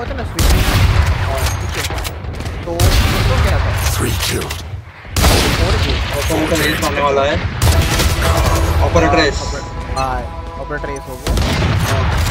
हुआ था ना स्विचिंग, ठीक है, तो उसको क्या था 3 killed. ऑपरेटर रेस होने वाला है। Operator race. हाँ ऑपरेटर रेस हो गया।